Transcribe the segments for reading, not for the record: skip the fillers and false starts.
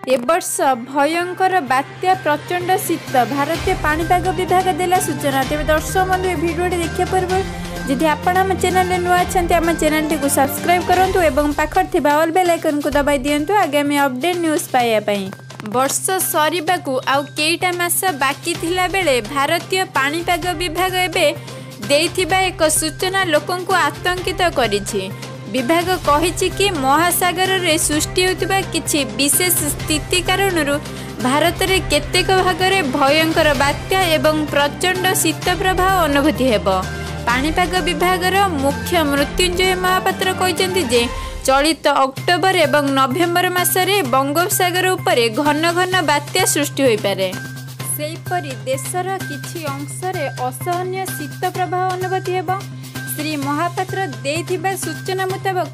ए वर्ष भयंकर बात्या प्रचंड शीत भारतीय पाणीपाग विभाग देला सूचना। तेज दर्शक बंधु ए भिडियो देखा पूर्व जदि आपण आम चैनल नुआ अच्छा आम चैनल को सब्सक्राइब करूँ और पाखर थिबा ऑल बेल आइकन को दबाई दिंतु आगामी अपडेट न्यूज पाइबापी। वर्ष सरीबाकू आउ केईटा मास बाकी थिला बेले भारतीय पाणीपाग विभाग एबे देइथिबा एक सूचना लोकों को आतंकित करिछि। विभाग कहिछि कि महासागर रे सृष्टि होतिबा किछि विशेष स्थिति कारणरू भारत रे केतेक भागरे भयंकर बात्या एवं प्रचंड शीत प्रभाव अनुभूति हेबो। पाणीपाग विभागर मुख्य मृत्युंजय महापात्र कहिसेंति जे चलित अक्टोबर एवं नवेम्बर मासरे बंगोपसागर उपरे घन घन बात्या सृष्टि होई पारे। सेहीपरि देशर किछि अंशरे असहनीय शीत प्रभाव अनुभूति हेबो। श्री महापात्र देइथिबा सूचना मुताबक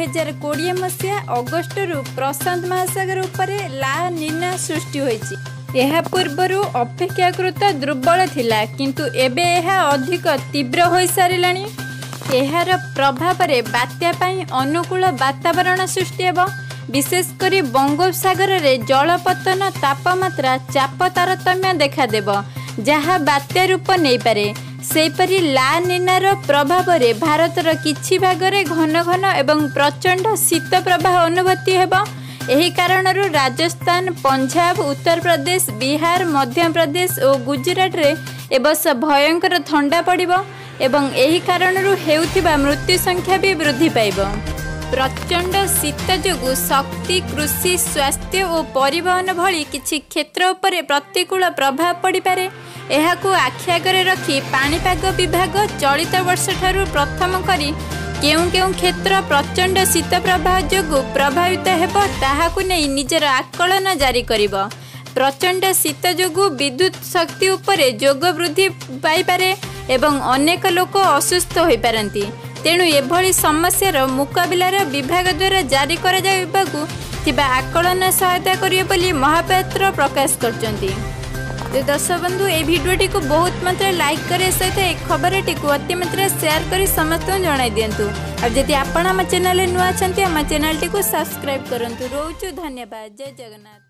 2020 मसीहा अगस्त प्रशांत महासागर उपरे ला निना सृष्टि होइछि। यह पूर्वरु अपेक्षाकृत दुर्बल थिला किंतु एबे यह अधिक तीव्र होई सारिलानी। एहार प्रभाव रे बात्या पई अनुकूल वातावरण सृष्टि हेबो। विशेषकर बंगोपसागर रे जलपतन तापमात्रा चाप तारतम्य देखा देबो जहा बात्या रूप नहीं पारे। सेपरी ला निनार प्रभाव रे भारतर किछि भागरे घन घन एवं प्रचंड शीत प्रवाह अनुभूति हेबो। एही कारणरू राजस्थान, पंजाब, उत्तर प्रदेश, बिहार, मध्य प्रदेश और गुजरात रे एबस भयंकर ठंडा पड़िबो एवं एही कारणरू हेउथिबा मृत्यु संख्या भी वृद्धि पाइबो। प्रचंड शीत जोगु शक्ति, कृषि, स्वास्थ्य और परिवहन भली किछि क्षेत्र उपरे प्रतिकूल प्रभाव पड़ी पारे। एहाकु आखि आगरे रखी पाणीपाग विभाग चलित वर्ष ठारू प्रथम करी केउं केउं क्षेत्र प्रचंड शीत प्रभाव जोगु प्रभावित हेबो ताहाकु नै निजर आकलन जारी करिबो। प्रचंड शीत जोगु विद्युत शक्ति उपरे जोग वृद्धि पाई पारे एवं अनेक लोक असुस्थ होई पारंती। तेणु एभली समस्यार मुकाबिलार विभाग द्वारा जारी करा जाइबाकु थिबा आकलन सहायता करियो बोली महापात्र प्रकाश करचंती। तो दर्शक बंधु ए भिडियोटी को बहुत मात्रा लाइक करे सहित ए खबरटी को अति मात्रा शेयर कर समस्त जणाई दिंतु। अब जदि आपण आम चैनल नुआ छंती आम चैनल टी को सब्सक्राइब करंतु। रोचु धन्यवाद। जय जगन्नाथ।